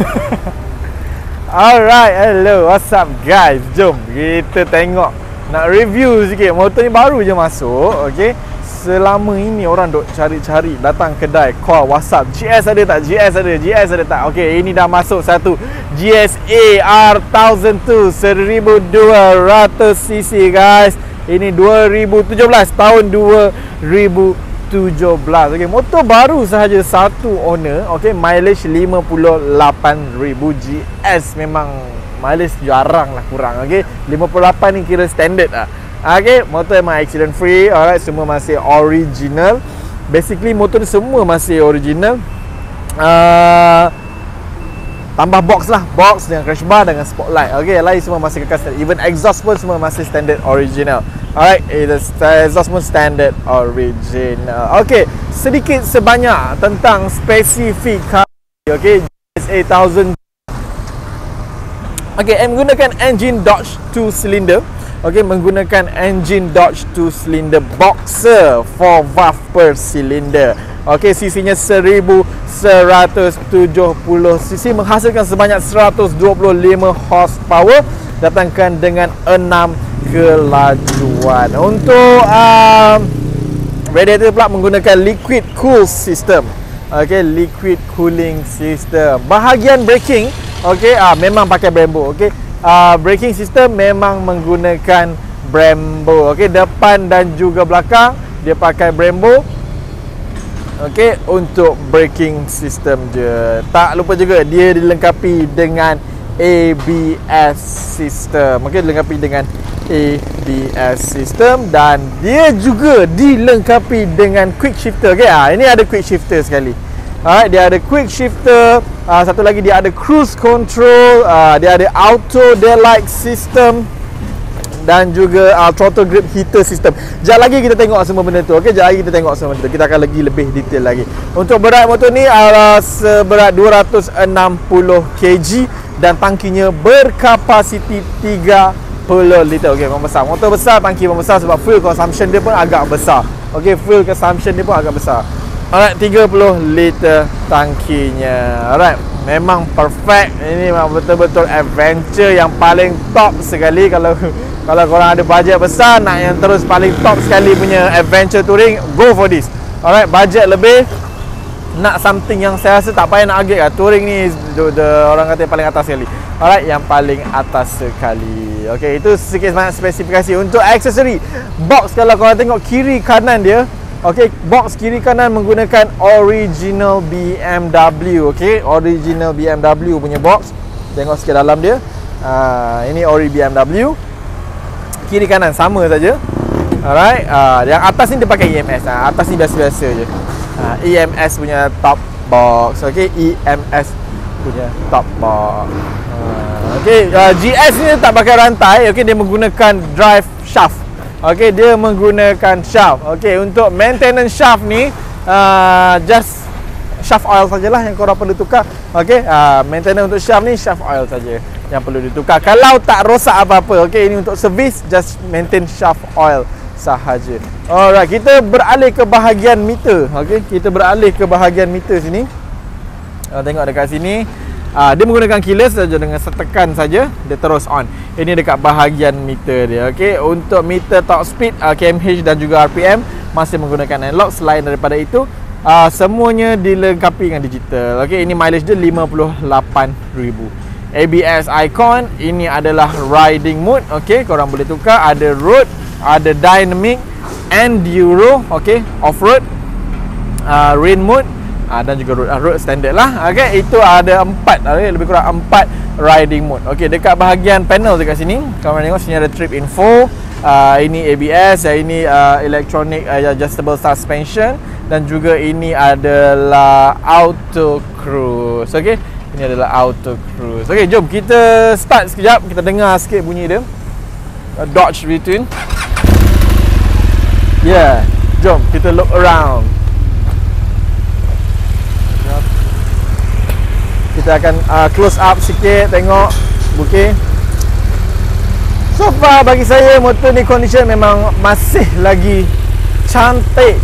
Alright, hello, what's up guys? Jom kita tengok, nak review sikit. Motor ni baru je masuk, okay. Selama ini orang duk cari-cari, datang kedai, call, WhatsApp, GS ada tak? GS ada tak? Okay, ini dah masuk satu GSA R1002 1200cc guys. Ini 2017, tahun 2017. Okay, motor baru sahaja, satu owner. Okay, mileage 58,000 GS. Memang mileage jarang lah kurang. Okay, 58 ni kira standard lah. Okay, motor memang accident free. Alright, semua masih original. Basically motor ni semua masih original. Tambah box lah, box dengan crash bar dengan spotlight. Okay, lain semua masih kekal standard. Even exhaust pun semua masih standard original. Alright, exhaust pun standard original. Okay, sedikit sebanyak tentang spesifikasi. Okay, GSA 1000. Okay, menggunakan engine Dodge 2 cylinder. Okay, menggunakan engine Dodge 2 cylinder boxer 4 valve per cylinder. Okay, cc-nya 1170cc, menghasilkan sebanyak 125 horsepower, datangkan dengan 6 kelajuan. Untuk radiator pula menggunakan liquid cool system. Okay, liquid cooling system. Bahagian braking, okay, memang pakai Brembo. Okay, braking system memang menggunakan Brembo. Okay, depan dan juga belakang dia pakai Brembo. Okay, untuk braking system je. Tak lupa juga dia dilengkapi dengan ABS system. Okay, dilengkapi dengan ABS system dan dia juga dilengkapi dengan quick shifter. Okay, ini ada quick shifter sekali. Alright, dia ada quick shifter. Satu lagi dia ada cruise control. Dia ada auto daylight system dan juga throttle grip heater system. Sekejap lagi kita tengok semua benda tu. Okay, sekejap lagi kita tengok semua benda tu. Kita akan lagi lebih detail lagi. Untuk berat motor ni seberat 260 kg dan tangkinya berkapasiti 30 liter. Okay, memang besar. Motor besar, tangki memang besar sebab fuel consumption dia pun agak besar. Okay, fuel consumption dia pun agak besar. Alright, 30 liter tangkinya. Alright, memang perfect. Ini memang betul-betul adventure yang paling top sekali. Kalau korang ada bajet besar, nak yang terus paling top sekali punya adventure touring, go for this. Alright, bajet lebih, nak something yang saya rasa tak payah nak agak lah. Touring ni orang kata yang paling atas sekali. Alright, yang paling atas sekali. Okay, itu sedikit sebanyak spesifikasi. Untuk aksesori box, kalau korang tengok kiri kanan dia, okay, box kiri kanan menggunakan original BMW. Okay, original BMW punya box. Tengok sikit dalam dia. Ini ori BMW. Kiri kanan sama saja. Alright, yang atas ni dia pakai EMS. Atas ni biasa-biasa je. EMS punya top box. Okay, EMS punya top box. Okay, GS ni tak pakai rantai. Okay, dia menggunakan drive shaft. Okay, dia menggunakan shaft. Okay, untuk maintenance shaft ni just shaft oil sajalah yang korang perlu tukar. Okay, maintenance untuk shaft ni shaft oil saja yang perlu ditukar. Kalau tak rosak apa-apa, okay, ini untuk servis, just maintain shaft oil sahaja. Alright, kita beralih ke bahagian meter. Okay, kita beralih ke bahagian meter sini. Tengok dekat sini, dia menggunakan keyless saja, dengan setekan saja dia terus on. Ini dekat bahagian meter dia. Okay, untuk meter top speed, kmh dan juga rpm masih menggunakan analog. Selain daripada itu, semuanya dilengkapi dengan digital. Okay, ini mileage dia 58,000. ABS icon, ini adalah riding mode. Okay, korang boleh tukar. Ada road, ada dynamic, enduro, okay, off-road, rain mode, dan juga road standard lah. Okay, itu ada 4, okay, lebih kurang 4 riding mode. Okay, dekat bahagian panel dekat sini, korang tengok sini ada trip info. Ini ABS, ini electronic adjustable suspension, dan juga ini adalah auto cruise. Okay, ini adalah auto cruise. Okay, jom kita start sekejap. Kita dengar sikit bunyi dia. Dodge Retune. Yeah, jom kita look around. Kita akan close up sikit, tengok. Okay, so far bagi saya motor ni condition memang masih lagi cantik.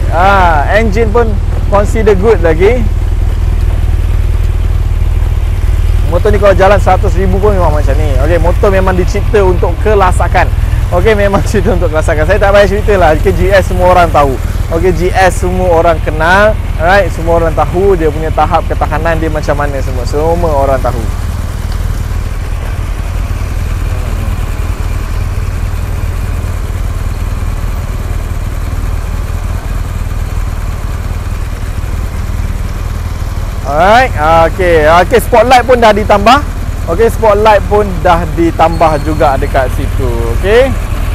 Engine pun consider good lagi. motor ni kalau jalan 100,000 pun memang macam ni. Okey, motor memang dicipta untuk kelasakan. Okey, memang cerita untuk kelasakan. Saya tak payah cerita lah. GS semua orang tahu. Okey, GS semua orang kenal. Alright, semua orang tahu dia punya tahap ketahanan dia macam mana semua. Semua orang tahu. Alright, okey, spotlight pun dah ditambah. Okey, spotlight pun dah ditambah juga dekat situ. Okey.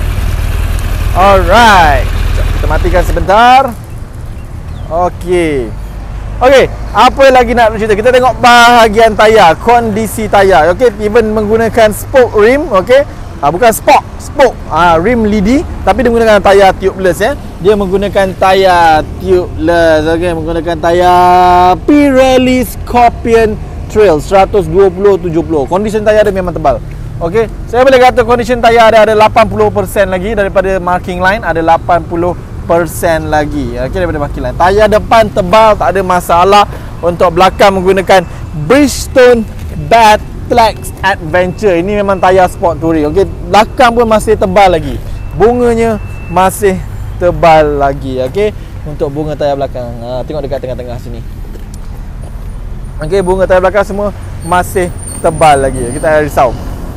Alright. Kita matikan sebentar. Okey. Okey, apa lagi nak cerita? Kita tengok bahagian tayar, kondisi tayar. Okey, even menggunakan spoke rim, okey. Bukan spoke rim lidi, tapi dia menggunakan tayar tubeless ya. Dia menggunakan tayar tubeless. Okey, menggunakan tayar Pirelli Scorpion Trail 120/70. Kondisi tayar dia memang tebal. Okey, saya boleh kata kondisi tayar dia ada 80% lagi daripada marking line, ada 80% lagi. Okey, daripada marking line. Tayar depan tebal, tak ada masalah. Untuk belakang menggunakan Bridgestone Battlex Adventure. Ini memang tayar sport touring. Okey, belakang pun masih tebal lagi. Bunganya masih tebal lagi. Okey, untuk bunga tayar belakang. Tengok dekat tengah-tengah sini. Okey, bunga tayar belakang semua masih tebal lagi. Kita tak risau.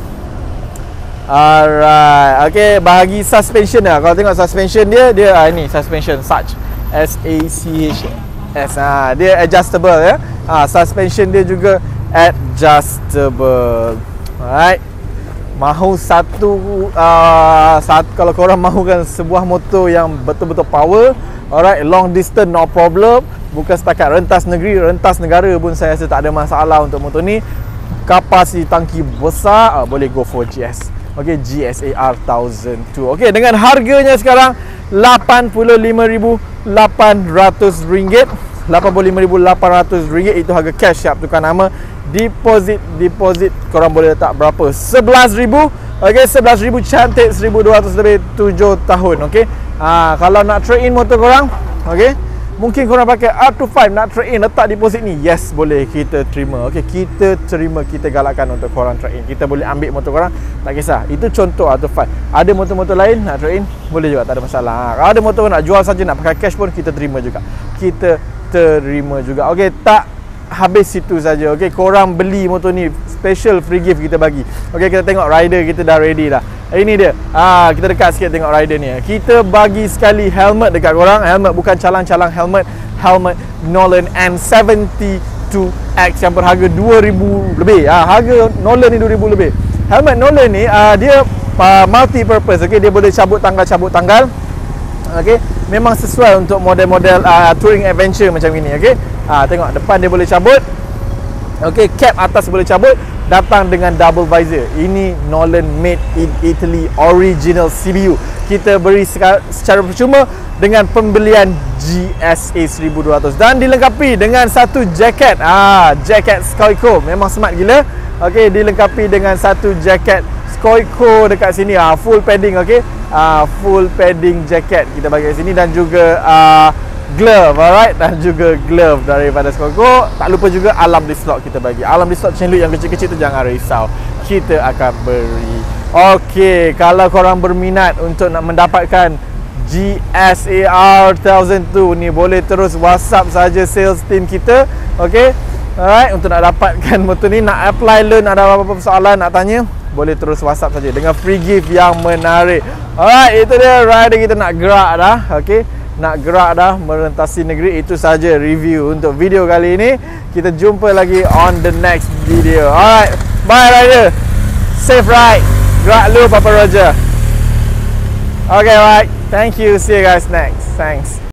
Alright. Okey, bahagi suspension lah. Kalau tengok suspension dia ini suspension Sach. S-A-C-H-S. Dia adjustable ya. Suspension dia juga adjustable. Alright. Mahu satu kalau korang mahukan sebuah motor yang betul-betul power, alright, long distance no problem. Bukan setakat rentas negeri, rentas negara pun saya rasa tak ada masalah untuk motor ni. Kapasiti tangki besar, boleh go for GS. Okey, GSAR 1002. Okey, dengan harganya sekarang RM85,800. RM85,800 itu harga cash, siap tukar nama. Deposit korang boleh letak berapa? 11,000. Okey, 11,000 cantik, 1,200 lebih 7 tahun. Okey. Kalau nak trade in motor korang, okey, mungkin korang pakai R25 nak trade in, letak deposit ni. Yes, boleh, kita terima. Okey, kita terima, kita galakkan untuk korang trade in. Kita boleh ambil motor korang, tak kisah. Itu contoh R25. Ada motor-motor lain nak trade in, boleh juga, tak ada masalah. Kalau ada motor nak jual saja, nak pakai cash pun kita terima juga. Kita terima juga. Okey, tak habis situ saja. Okey, korang beli motor ni, special free gift kita bagi. Okey, kita tengok rider kita dah ready dah. Ini dia. Kita dekat sikit tengok rider ni. Kita bagi sekali helmet dekat korang. Helmet bukan calang-calang helmet. Helmet Nolan N72X yang berharga 2,000 lebih. Harga Nolan ni 2,000 lebih. Helmet Nolan ni dia multi purpose. Okey, dia boleh cabut tanggal. Okey, memang sesuai untuk model-model touring adventure macam ini. Okey, tengok depan dia boleh cabut. Okey, cap atas boleh cabut. Datang dengan double visor. Ini Nolan made in Italy, original CBU. Kita beri secara percuma dengan pembelian GSA 1200 dan dilengkapi dengan satu jaket. Jaket Skoiko, memang smart gila. Okey, dilengkapi dengan satu jaket Skoiko dekat sini. Full padding. Okey, full padding jaket kita bagi kat sini, dan juga glove, alright, dan juga glove daripada Skoiko. Tak lupa juga alarm dislok kita bagi. Alarm dislok chain loop yang kecil-kecil tu jangan risau, kita akan beri. Okey, kalau korang berminat untuk nak mendapatkan GSAR 1002 ni, boleh terus WhatsApp saja sales team kita. Okey, alright, untuk nak dapatkan motor ni, nak apply loan, ada apa-apa persoalan nak tanya, boleh terus WhatsApp saja dengan free gift yang menarik. Alright, itu dia rider kita nak gerak dah. Okey, nak gerak dah merentasi negeri. Itu saja review untuk video kali ini. Kita jumpa lagi on the next video. Alright, bye rider, safe ride, gerak lu Papa Roger. Okay, right, thank you, see you guys next. Thanks.